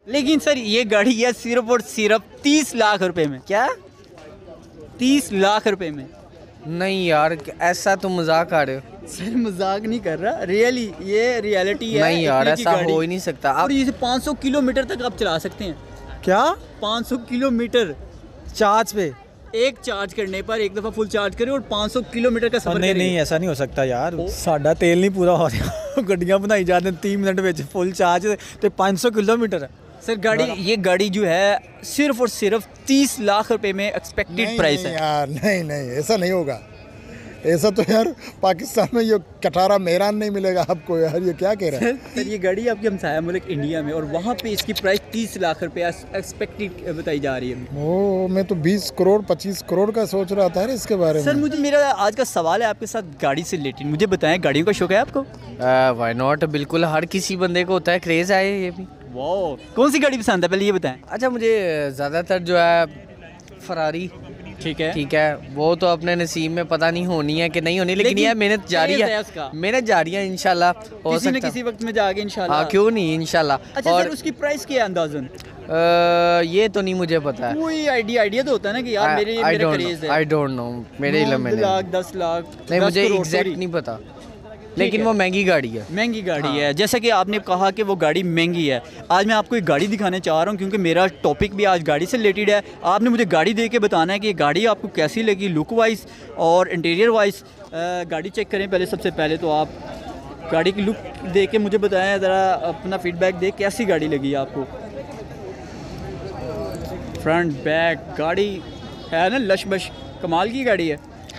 लेकिन सर ये गाड़ी है सिर्फ और सिर्फ 30 लाख रुपए में। क्या? 30 लाख रुपए में? नहीं यार, ऐसा तुम मजाक कर रहे हो। सर मजाक नहीं कर रहा, रियली ये रियलिटी है। नहीं यार, इतने की ऐसा गाड़ी। हो ही नहीं सकता। और ये 500 किलोमीटर तक आप चला सकते हैं। क्या? 500 किलोमीटर चार्ज पे? एक चार्ज करने पर, एक दफ़ा फुल चार्ज करें और 500 किलोमीटर का सफर नहीं करें। नहीं, ऐसा नहीं हो सकता यार, साडा तेल नहीं पूरा हो रहा। गड्डियां बनाई जाते 3 मिनट में फुल चार्ज तो 500 किलोमीटर है। सर ये गाड़ी जो है सिर्फ और सिर्फ 30 लाख रुपए में एक्सपेक्टेड प्राइस है यार। नहीं नहीं, ऐसा नहीं होगा। ऐसा तो यार पाकिस्तान में ये कटारा मेहरान नहीं मिलेगा आपको यार, ये क्या कह रहे हैं। सर ये गाड़ी आपके हमसाया मुल्क इंडिया में, और वहाँ पे इसकी प्राइस 30 लाख रुपए एक्सपेक्टेड बताई जा रही है। ओ, मैं तो 20 करोड़ 25 करोड़ का सोच रहा था इसके बारे में। सर मुझे मेरा आज का सवाल है आपके साथ गाड़ी से रिलेटेड। मुझे बताएं, गाड़ियों का शौक है आपको? व्हाई नॉट, बिल्कुल हर किसी बंदे को होता है, क्रेज़ है ये भी। वाह, कौन सी गाड़ी पसंद है पहले ये बताएं। अच्छा, मुझे ज़्यादातर जो है फरारी। ठीक है, ठीक है, वो तो अपने नसीब में पता नहीं होनी है कि नहीं होनी, लेकिन यह मेहनत जारी है, मेहनत जारी है, इंशाल्लाह हो किसी न सकता किसी वक्त में जाके इंशाल्लाह। हाँ, क्यों नहीं, इंशाल्लाह। अच्छा और सर उसकी प्राइस क्या है अंदाजन? ये तो नहीं मुझे पता है। कोई आइडिया तो होता है ना कि यार मेरा क्रेज है। आई डोंट नो, मेरे इल्म में 9 लाख 10 लाख नहीं, 10 मुझे करोड़, एग्जैक्ट sorry। नहीं पता, लेकिन वो महंगी गाड़ी है। महंगी गाड़ी है, जैसा कि आपने कहा कि वो गाड़ी महंगी है। आज मैं आपको एक गाड़ी दिखाने चाह रहा हूँ क्योंकि मेरा टॉपिक भी आज गाड़ी से रिलेटेड है। आपने मुझे गाड़ी देख के बताना है कि ये गाड़ी आपको कैसी लगी, लुक वाइज और इंटीरियर वाइज। गाड़ी चेक करें पहले, सबसे पहले तो आप गाड़ी की लुक देख के मुझे बताएं ज़रा, अपना फीडबैक दे कैसी गाड़ी लगी आपको। फ्रंट बैक गाड़ी है ना लश बश, कमाल की गाड़ी है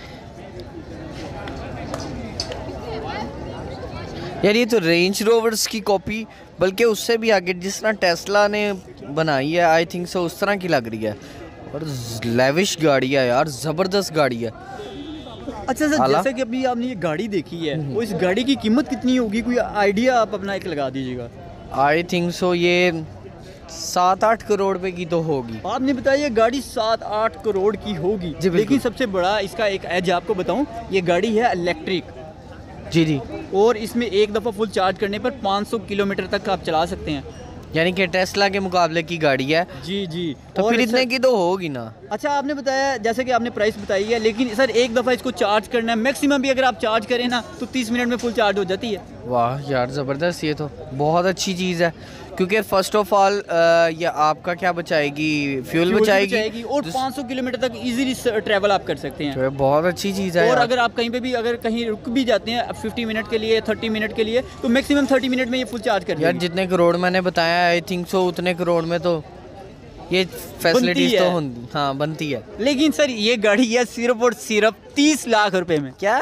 यार। ये तो रेंज रोवर्स की कॉपी, बल्कि उससे भी आगे जिस तरह टेस्ला ने बनाई है, आई थिंक सो उस तरह की लग रही है। और लेविश गाड़ी है यार, ज़बरदस्त गाड़ी है। अच्छा सर, जैसे कि अभी आपने ये गाड़ी देखी है, वो इस गाड़ी की कीमत कितनी होगी, कोई आइडिया आप अपना एक लगा दीजिएगा। आई थिंक सो ये 7-8 करोड़ रुपए की तो होगी। आपने बताया ये गाड़ी 7-8 करोड़ की होगी, लेकिन सबसे बड़ा इसका एक एज आपको बताऊं, ये गाड़ी है इलेक्ट्रिक। जी, और इसमें एक दफ़ा फुल चार्ज करने पर 500 किलोमीटर तक आप चला सकते हैं, यानी कि टेस्ला के मुकाबले की गाड़ी है। जी। तो फिर इतने की तो होगी ना। अच्छा, आपने बताया जैसे कि आपने प्राइस बताई है, लेकिन सर एक दफ़ा इसको चार्ज करना है, मैक्सिमम भी अगर आप चार्ज करें ना तो 30 मिनट में फुल चार्ज हो जाती है। वाह यार, ज़बरदस्त, ये तो बहुत अच्छी चीज़ है, क्योंकि फ़र्स्ट ऑफ ऑल ये आपका क्या बचाएगी, फ्यूल बचाएगी और 500 किलोमीटर तक इजीली ट्रैवल आप कर सकते हैं। तो बहुत अच्छी चीज़ है। और अगर आप कहीं पे भी अगर कहीं रुक भी जाते हैं 50 मिनट के लिए, 30 मिनट के लिए, तो मैक्सिमम 30 मिनट में ये फुल चार्ज कर यार जितने करोड़ मैंने बताया, आई थिंक सो उतने करोड़ में तो ये फैसिलिटीज तो हाँ बनती है। लेकिन सर ये गाड़ी है सिर्फ और सिर्फ 30 लाख रुपए में। क्या?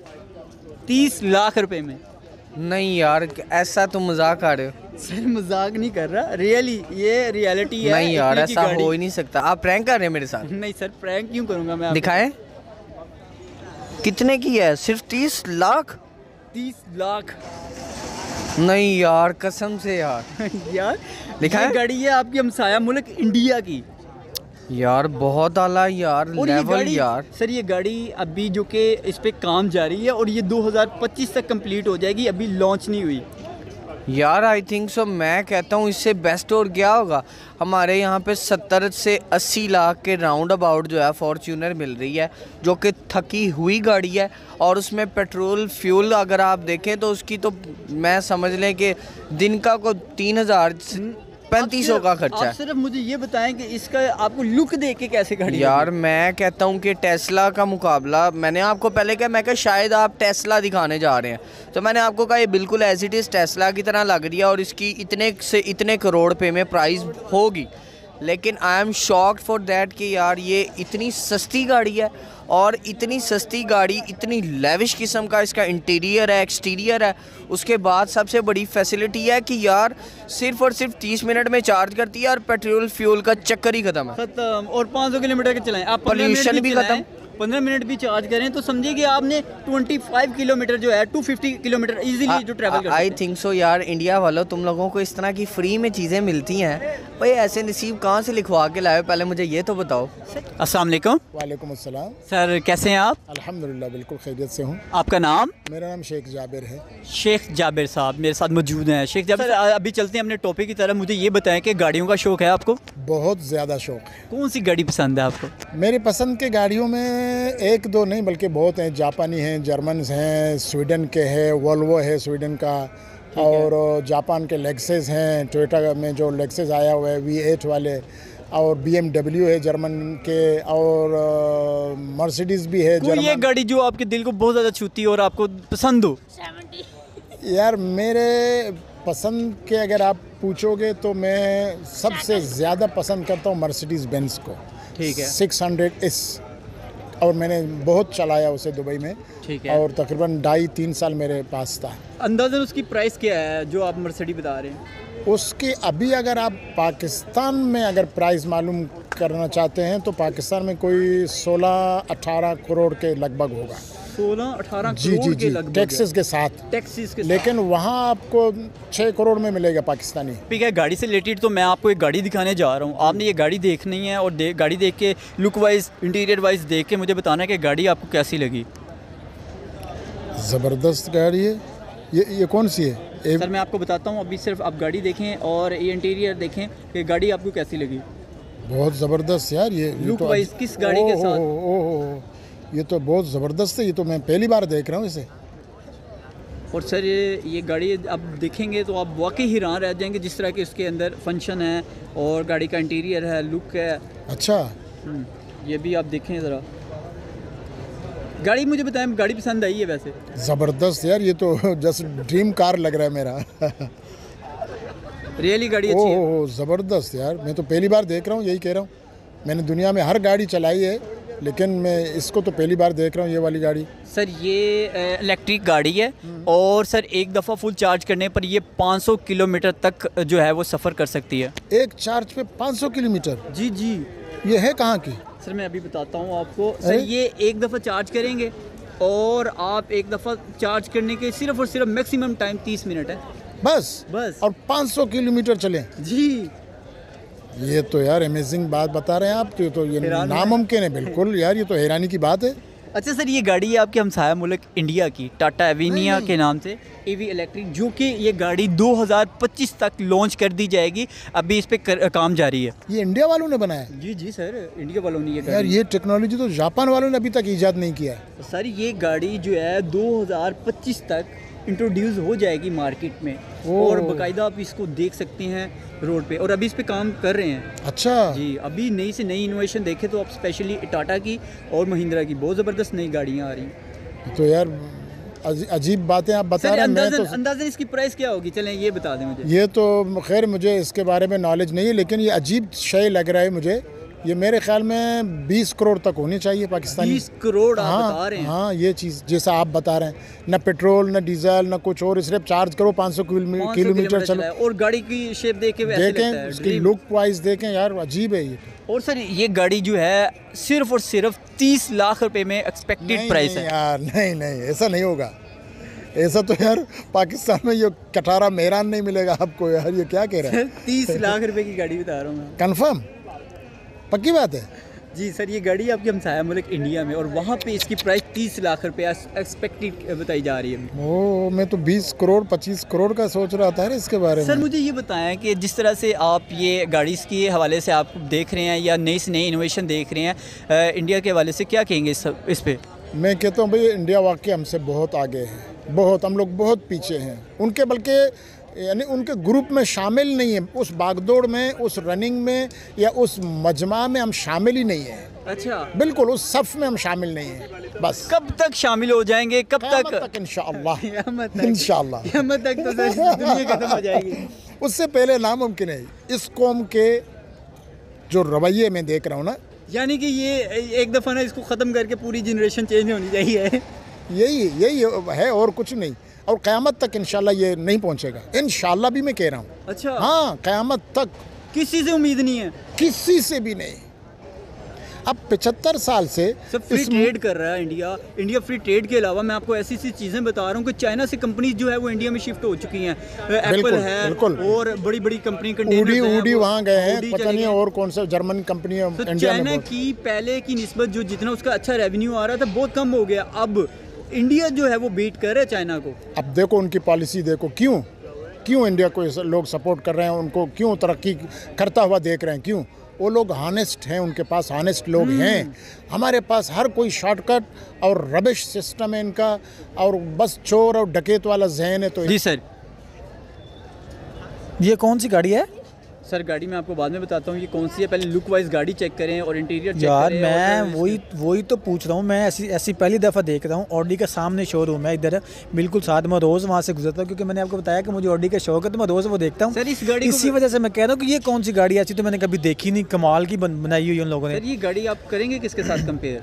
30 लाख रुपए में? नहीं यार, ऐसा तुम मजाक कर रहे हो। सर मजाक नहीं कर रहा, रियली ये रियलिटी है। नहीं यार, ऐसा हो ही नहीं सकता। आप प्रैंक कर रहे हैं मेरे साथ? नहीं सर, प्रैंक क्यों करूंगा मैं। दिखाएं कितने की है? सिर्फ 30 लाख? 30 लाख? नहीं यार, कसम से यार। यार दिखाएं। गाड़ी है आपकी हमसाया मुल्क इंडिया की यार, बहुत आला यार, लेवल यार। सर ये गाड़ी अभी जो कि इस पे काम जारी है और ये 2025 तक कंप्लीट हो जाएगी, अभी लॉन्च नहीं हुई। यार आई थिंक सो, मैं कहता हूँ इससे बेस्ट और क्या होगा। हमारे यहाँ पे 70 से 80 लाख के राउंड अबाउट जो है फॉर्च्यूनर मिल रही है, जो कि थकी हुई गाड़ी है। और उसमें पेट्रोल फ्यूल अगर आप देखें तो उसकी तो मैं समझ लें कि दिन का को 3000-3500 का खर्चा है। आप सिर्फ मुझे ये बताएं कि इसका आपको लुक देख के कैसे गाड़ी यार मैं कहता हूँ कि टेस्ला का मुकाबला, मैंने आपको पहले कहा, मैं कहा शायद आप टेस्ला दिखाने जा रहे हैं, तो मैंने आपको कहा ये बिल्कुल एज इट इज़ टेस्ला की तरह लग रही है और इसकी इतने से इतने करोड़ रुपए में प्राइस होगी। लेकिन I am shocked for that कि यार ये इतनी सस्ती गाड़ी है, और इतनी सस्ती गाड़ी, इतनी लेविश किस्म का इसका इंटीरियर है, एक्सटीरियर है। उसके बाद सबसे बड़ी फैसिलिटी है कि यार सिर्फ और सिर्फ 30 मिनट में चार्ज करती है और पेट्रोल फ्यूल का चक्कर ही खत्म है। खत्म। और 500 किलोमीटर के चलाएं आप, पोल्यूशन भी खत्म। 15 मिनट भी चार्ज करें तो समझिए कि आपने 25 किलोमीटर जो है 250 किलोमीटर इजीली जो ट्रैवल कर। आई थिंक सो यार, इंडिया वालों तुम लोगों को इस तरह की फ्री में चीज़ें मिलती हैं, भाई ऐसे नसीब कहाँ से लिखवा के लाए, पहले मुझे ये तो बताओ। अस्सलाम वालेकुम वालेकुम अस्सलाम। सर, कैसे हैं आप? अल्हम्दुलिल्लाह बिल्कुल खैरियत से हूँ। आपका नाम? मेरा नाम शेख जाबिर है। शेख जाबिर साहब मेरे साथ मौजूद हैं। शेख जाबिर सर, अभी चलते हैं अपने टॉपिक की तरफ। मुझे ये बताएं कि गाड़ियों का शौक़ है आपको? बहुत ज़्यादा शौक़ है। कौन सी गाड़ी पसंद है आपको? मेरी पसंद के गाड़ियों में एक दो नहीं बल्कि बहुत हैं। जापानी हैं, जर्मन्स हैं, स्वीडन के हैं, वोल्वो है स्वीडन का, और जापान के लेक्सेस हैं, टोयोटा में जो लेक्सेस आया हुआ है V8 वाले, और BMW है जर्मन के, और मर्सिडीज़ भी है कोई ये जर्मन। गाड़ी जो आपके दिल को बहुत ज़्यादा छूती है और आपको पसंद हो? यार मेरे पसंद के अगर आप पूछोगे तो मैं सबसे ज़्यादा पसंद करता हूँ मर्सिडीज़ बेंज को। ठीक है। 600S, और मैंने बहुत चलाया उसे दुबई में। ठीक है। और तकरीबन 2.5-3 साल मेरे पास था। अंदाज़न उसकी प्राइस क्या है जो आप मर्सिडीज बता रहे हैं? उसकी अभी अगर आप पाकिस्तान में अगर प्राइस मालूम करना चाहते हैं तो पाकिस्तान में कोई 16-18 करोड़ के लगभग होगा। 16-18 जी करोड़ जी के जी, लगभग टैक्सेस के साथ। टैक्सीज के साथ। लेकिन वहाँ आपको 6 करोड़ में मिलेगा पाकिस्तानी। ठीक है, गाड़ी से रिलेटेड तो मैं आपको एक गाड़ी दिखाने जा रहा हूँ। आपने ये गाड़ी देखनी है और गाड़ी देख के लुक वाइज, इंटीरियर वाइज देख के मुझे बताना है कि गाड़ी आपको कैसी लगी। ज़बरदस्त गाड़ी है। ये कौन सी है? सर मैं आपको बताता हूँ, अभी सिर्फ आप गाड़ी देखें और ये इंटीरियर देखें कि गाड़ी आपको कैसी लगी। बहुत ज़बरदस्त यार। ये लुक तो वाइज किस गाड़ी के साथ? ओह, ये तो बहुत ज़बरदस्त है। ये तो मैं पहली बार देख रहा हूँ इसे। और सर ये गाड़ी आप देखेंगे तो आप वाकई हैरान रह जाएंगे जिस तरह के इसके अंदर फंक्शन है और गाड़ी का इंटीरियर है, लुक है। अच्छा, ये भी आप देखें ज़रा। गाड़ी मुझे बताएं, गाड़ी पसंद आई है वैसे? ज़बरदस्त यार। ये तो जस्ट ड्रीम कार लग रहा है मेरा। रियली गाड़ी अच्छी है। ओह ज़बरदस्त यार। मैं तो पहली बार देख रहा हूँ, यही कह रहा हूँ। मैंने दुनिया में हर गाड़ी चलाई है लेकिन मैं इसको तो पहली बार देख रहा हूँ, ये वाली गाड़ी। सर ये इलेक्ट्रिक गाड़ी है और सर एक दफ़ा फुल चार्ज करने पर ये 500 किलोमीटर तक जो है वो सफ़र कर सकती है। एक चार्ज पे 500 किलोमीटर? जी जी। ये है कहाँ की? सर मैं अभी बताता हूँ आपको। सर ये एक दफ़ा चार्ज करेंगे और आप एक दफ़ा चार्ज करने के सिर्फ और सिर्फ मैक्सिमम टाइम 30 मिनट है बस। और 500 किलोमीटर चलें? जी। ये तो यार अमेजिंग बात बता रहे हैं आप। तो ये नामुमकिन है बिल्कुल यार। ये तो हैरानी की बात है। अच्छा सर, ये गाड़ी है आपके हमसाया मुल्क इंडिया की, टाटा एविनिया के नाम से EV इलेक्ट्रिक, जो कि ये गाड़ी 2025 तक लॉन्च कर दी जाएगी। अभी इस पे काम जारी है। ये इंडिया वालों ने बनाया? जी जी सर, इंडिया वालों ने ये यार गाड़ी। ये टेक्नोलॉजी तो जापान वालों ने अभी तक ईजाद नहीं किया है। सर ये गाड़ी जो है 2025 तक इंट्रोड्यूस हो जाएगी मार्केट में और बाकायदा आप इसको देख सकते हैं रोड पे, और अभी इस पे काम कर रहे हैं। अच्छा जी, अभी नई से नई इनोवेशन देखे तो आप स्पेशली टाटा की और महिंद्रा की बहुत ज़बरदस्त नई गाड़ियाँ आ रही हैं। तो यार अजीब बातें आप बता रहे हैं। मैं तो अंदाज़न इसकी प्राइस क्या होगी, चलें ये बता दें मुझे। ये तो खैर मुझे इसके बारे में नॉलेज नहीं है, लेकिन ये अजीब शय लग रहा है मुझे। ये मेरे ख्याल में 20 करोड़ तक होनी चाहिए पाकिस्तानी। 20 करोड़ आप हाँ, बता रहे हैं? हाँ ये चीज़ जैसा आप बता रहे हैं, न पेट्रोल न डीजल न कुछ और, सिर्फ चार्ज करो 500 किलोमीटर चलो। और गाड़ी की शेप देखे वैसे लगता है, देखें, उसकी ड्रीम। लुक वाइज देखें यार, अजीब है ये। और सर ये गाड़ी जो है सिर्फ और सिर्फ 30 लाख रुपए में एक्सपेक्टेड प्राइस नहीं है यार, नहीं ऐसा नहीं होगा। ऐसा तो यार पाकिस्तान में ये कटारा मेहरान नहीं मिलेगा आपको यार। ये क्या कह रहे हैं? 30 लाख रुपए की गाड़ी बता रहा हूँ मैं। कंफर्म? पक्की बात है? जी सर, ये गाड़ी आपके हमसाया मुल्क इंडिया में और वहाँ पे इसकी प्राइस 30 लाख रुपए एक्सपेक्टेड बताई जा रही है। ओ, मैं तो 20 करोड़ 25 करोड़ का सोच रहा था इसके बारे में। सर मुझे ये बताएं कि जिस तरह से आप ये गाड़ी के हवाले से आप देख रहे हैं या नई से नई इनोवेशन देख रहे हैं इंडिया के हवाले से, क्या कहेंगे इस पे? मैं कहता हूँ भाई इंडिया वाकई हमसे बहुत आगे है, बहुत। हम लोग बहुत पीछे हैं उनके, बल्कि यानी उनके ग्रुप में शामिल नहीं है। उस भागदौड़ में, उस रनिंग में या उस मजमा में हम शामिल ही नहीं हैं। अच्छा, बिल्कुल उस सफ़ में हम शामिल नहीं हैं। बस कब तक शामिल हो जाएंगे, कब तक? इंशाअल्लाह इंशाअल्लाह तक तो सर दुनिया खत्म हो जाएगी। उससे पहले नामुमकिन है। इस कौम के जो रवैये में देख रहा हूँ ना, यानी कि ये एक दफ़ा ना इसको ख़त्म करके पूरी जनरेशन चेंज होनी चाहिए। यही है और कुछ नहीं। और क़यामत तक इंशाल्लाह ये नहीं पहुँचेगा। इंशाल्लाह भी मैं कह रहा हूँ। अच्छा, हाँ, क़यामत तक किसी से उम्मीद नहीं है? किसी से भी नहीं। अब 75 साल से सब फ्री ट्रेड कर रहा है इंडिया फ्री ट्रेड के अलावा मैं आपको ऐसी ऐसी चीज़ें बता रहा हूँ कि चाइना से कंपनी जो है वो इंडिया में शिफ्ट हो चुकी हैं। एप्पल है बिल्कुल। और बड़ी बड़ी कंपनी ऊडी वहाँ गए हैं, पता नहीं और कौन सा जर्मन कंपनी है तो इंडिया में। चाइना की पहले की निस्बत जो जितना उसका अच्छा रेवेन्यू आ रहा था बहुत कम हो गया। अब इंडिया जो है वो बीट कर रहा है चाइना को। अब देखो उनकी पॉलिसी देखो, क्यों इंडिया को लोग सपोर्ट कर रहे हैं, उनको क्यों तरक्की करता हुआ देख रहे हैं, क्यों? वो लोग हॉनेस्ट हैं, उनके पास हॉनेस्ट लोग हैं। हमारे पास हर कोई शॉर्टकट और रबिश सिस्टम है इनका, और बस चोर और डकैत वाला जहन है। तो जी सर, ये कौन सी गाड़ी है सर गाड़ी मैं आपको बाद में बताता हूँ ये कौन सी है। पहले लुक वाइज गाड़ी चेक करें और इंटीरियर चेक यार? करें। मैं वही तो पूछ रहा हूँ, मैं ऐसी पहली दफ़ा देख रहा हूँ। ऑडी का सामने शोरूम है इधर बिल्कुल साथ में, रोज़ वहाँ से गुजरता हूँ क्योंकि मैंने आपको बताया कि मुझे ऑडी का शौक है, तो मैं रोज़ वो देखता हूँ। सर इस गाड़ी इसी वजह से मैं कह रहा हूँ कि ये कौन सी गाड़ी ऐसी तो मैंने कभी देखी नहीं, कमाल की बनाई हुई उन लोगों ने। सर ये गाड़ी आप करेंगे किसके साथ कंपेयर?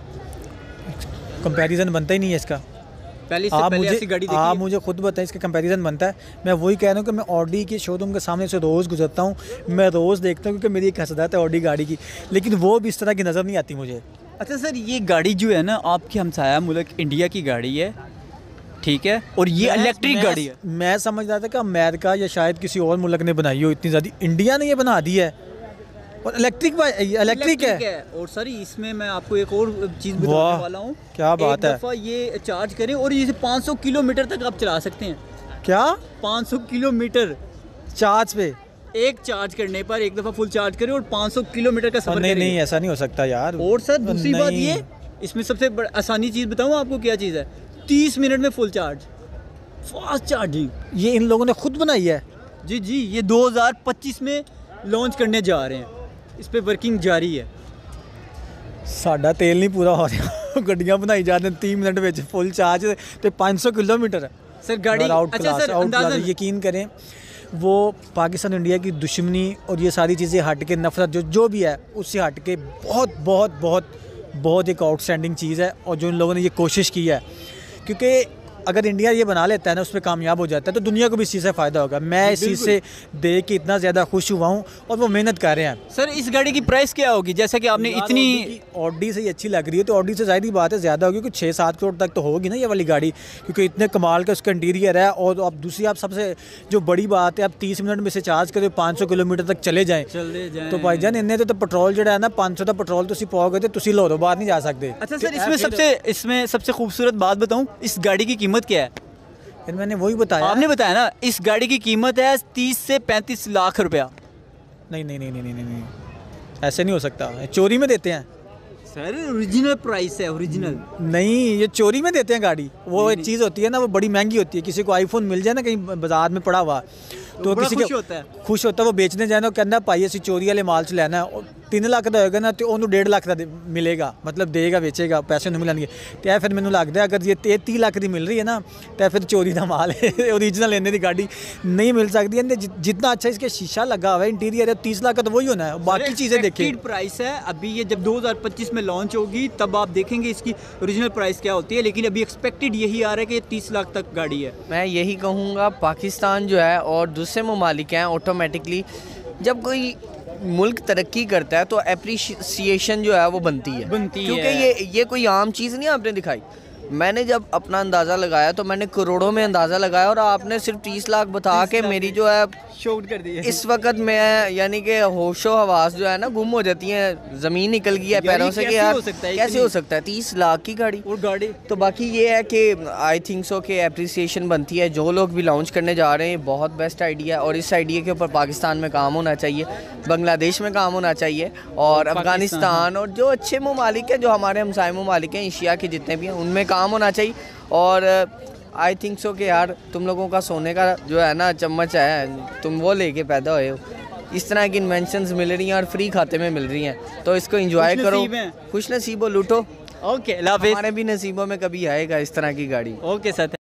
कंपैरिजन बनता ही नहीं है इसका। पहले इससे आप पहले ऐसी गाड़ी देखी आप है? मुझे खुद बताएं इसका कंपैरिजन बनता है। मैं वही कह रहा हूँ कि मैं ऑडी के शोरूम के सामने से रोज़ गुजरता हूँ, मैं रोज़ देखता हूँ क्योंकि मेरी एक हसरत है ऑडी गाड़ी की, लेकिन वो भी इस तरह की नज़र नहीं आती मुझे। अच्छा सर ये गाड़ी जो है ना आपके हमसाया मुल्क इंडिया की गाड़ी है, ठीक है, और ये इलेक्ट्रिक गाड़ी है। मैं समझ रहा था कि अमेरिका या शायद किसी और मुल्क ने बनाई हो इतनी ज़्यादा, इंडिया ने ये बना दी है और इलेक्ट्रिक है। और सर इसमें मैं आपको एक और चीज़ बताने वाला हूँ। क्या बात है। एक दफ़ा ये चार्ज करें और ये 500 किलोमीटर तक आप चला सकते हैं। क्या 500 किलोमीटर चार्ज पे? एक चार्ज करने पर एक दफ़ा फुल चार्ज करें और 500 किलोमीटर का सफर नहीं करेंगे। नहीं ऐसा नहीं हो सकता यार। और सर दूसरी बात नहीं। ये इसमें सबसे आसानी चीज़ बताऊँ आपको क्या चीज़ है, 30 मिनट में फुल चार्ज, फास्ट चार्जिंग। ये इन लोगों ने खुद बनाई है? जी जी, ये 2025 में लॉन्च करने जा रहे हैं, इस पे वर्किंग जारी है। साडा तेल नहीं पूरा हो रहा गड्डियां बनाई जाते 3 मिनट में फुल चार्ज ते 500 किलोमीटर सर गाड़ी अच्छा सर अंदाज़ा यकीन करें वो पाकिस्तान इंडिया की दुश्मनी और ये सारी चीज़ें हट के नफरत जो भी है उससे हट के बहुत बहुत बहुत बहुत एक आउटस्टैंडिंग चीज़ है। और जो इन लोगों ने ये कोशिश की है, क्योंकि अगर इंडिया ये बना लेता है ना, उस पर कामयाब हो जाता है, तो दुनिया को भी इस चीज़ से फ़ायदा होगा। मैं इस चीज़ से देख के इतना ज़्यादा खुश हुआ हूँ और वो मेहनत कर रहे हैं। सर इस गाड़ी की प्राइस क्या होगी? जैसा कि आपने इतनी ऑडी से ही अच्छी लग रही है तो ऑडी से ज़ाहिर बात है ज़्यादा होगी, कुछ 6-7 करोड़ तक तो होगी ना ये वाली गाड़ी, क्योंकि इतने कमाल का उसका इंटीरियर है। और अब दूसरी आप सबसे जो बड़ी बात है, आप 30 मिनट में से चार्ज करें 500 किलोमीटर तक चले जाएँ तो भाईजान इन्हें तो पेट्रोल जो है ना 500 का पेट्रोल तो पाओगे तो तुम लाहौरों बाहर नहीं जा सकते। अच्छा सर इसमें सबसे खूबसूरत बात बताऊँ, इस गाड़ी की कीमत क्या है? मैंने वही बताया, आपने बताया ना इस गाड़ी की कीमत है 30 से 35 लाख रुपया। नहीं नहीं नहीं नहीं नहीं नहीं ऐसे नहीं हो सकता, चोरी में देते हैं सर, ओरिजिनल प्राइस है, ओरिजिनल नहीं, ये चोरी में देते हैं गाड़ी। वो एक चीज़ होती है ना, वो बड़ी महंगी होती है। किसी को आईफोन मिल जाए ना कहीं बाजार में पड़ा हुआ तो किसी खुश के होता है, खुश होता है, वो बेचने जाए ना, कहना भाई असी चोरी वाले माल च लेना है, 3 लाख का होएगा ना तो उन्होंने 1.5 लाख का मिलेगा, मतलब देगा, बेचेगा, पैसे नहीं मिलेंगे। तो फिर मैंने लगता है अगर ये 30 लाख की मिल रही है ना तो फिर चोरी का माल है। ओरिजिनल लेने की गाड़ी नहीं मिल सकती है। जितना अच्छा इसके शीशा लगा हुआ है, इंटीरियर है, 30 लाख का तो वही होना है, बाकी चीज़ें देखिए। प्राइस है अभी ये जब 2025 में लॉन्च होगी तब आप देखेंगे इसकी ओरिजिनल प्राइस क्या होती है, लेकिन अभी एक्सपेक्टेड यही आ रहा है कि 30 लाख तक गाड़ी है। मैं यही कहूँगा पाकिस्तान जो है और दूसरे ममालिक हैं, ऑटोमेटिकली जब कोई मुल्क तरक्की करता है तो एप्रिसिएशन जो है वो बनती है क्योंकि ये कोई आम चीज़ नहीं आपने दिखाई। मैंने जब अपना अंदाज़ा लगाया तो मैंने करोड़ों में अंदाज़ा लगाया और आपने सिर्फ 30 लाख बता के मेरी जो है शॉक कर दी है। इस वक्त मैं यानी कि होशो हवास जो है ना गुम हो जाती हैं, ज़मीन निकल गई है पैरों से कि यार कैसे हो सकता है 30 लाख की गाड़ी। और गाड़ी तो बाकी ये है कि आई थिंक सो कि एप्रिसिएशन बनती है। जो लोग भी लॉन्च करने जा रहे हैं बहुत बेस्ट आइडिया है और इस आइडिया के ऊपर पाकिस्तान में काम होना चाहिए, बांग्लादेश में काम होना चाहिए और अफ़गानिस्तान और जो अच्छे ममालिक हैं, जो हमारे हमसाए ममालिक हैं एशिया के जितने भी हैं, उनमें काम होना चाहिए। और आई थिंक सो कि यार तुम लोगों का सोने का जो है ना चम्मच है, तुम वो लेके पैदा हुए हो। इस तरह की इन्वेंशंस मिल रही हैं और फ्री खाते में मिल रही हैं, तो इसको एंजॉय करो, खुश नसीबो लूटो। ओके, हमारे भी नसीबों में कभी आएगा इस तरह की गाड़ी। Okay sir.